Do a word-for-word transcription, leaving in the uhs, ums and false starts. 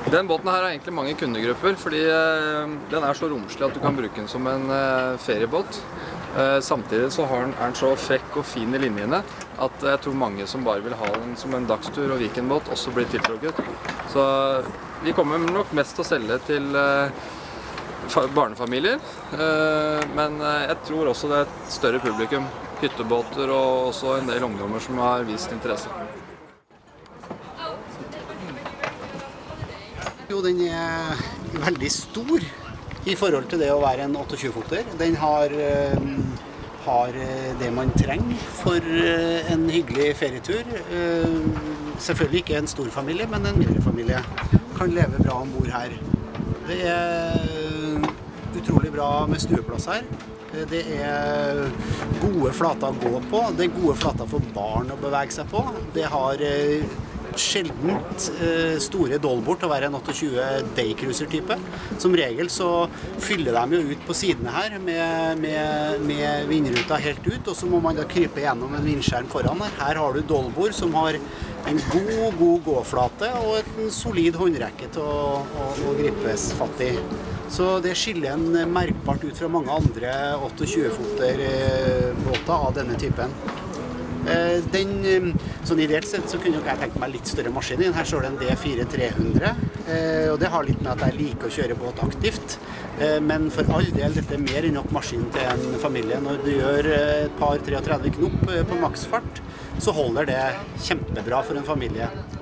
Den båten her har egentlig mange kundegrupper, fordi den er så romslig at du kan bruke den som en feriebåt. Samtidig så er den så frekk og fin i linjene at jeg tror mange som bare vil ha den som en dagstur og weekendbåt også blir tiltrukket. Så vi kommer nok mest til å selge til barnefamilier, men jeg tror også det er et større publikum, hyttebåter og også en del ungdommer som har vist interesse. Jo, den er veldig stor i forhold til det å være en tjueåtte-foter. Den har, har det man trenger for en hyggelig ferietur. Selvfølgelig ikke en stor familie, men en mindre familie kan leve bra ombord her. Det er utrolig bra med stueplass her. Det er gode flater å gå på. Det er gode flater for barn å bevege seg på. Det har sjeldent store dollbord til å være en tjue daycruiser-type. Som regel så fyller de jo ut på sidene her med, med, med vindruta helt ut, og så må man da krype gjennom en vindskjerm foran her. Her har du dollbord som har en god, god gåflate og en solid håndrekke til å, å, å gripes fatt i. Så det skiller en merkbart ut fra mange andre tjueåtte-foter-båter av denne typen. Den, sånn ideelt sett så kunne jeg tenkt meg litt større maskin inn. Her står det en D fire tre hundre, og det har litt med at jeg liker å kjøre båt aktivt. Men for all del, dette er mer enn nok maskin til en familie. Når du gjør et par treogtredve knop på maksfart, så holder det kjempebra for en familie.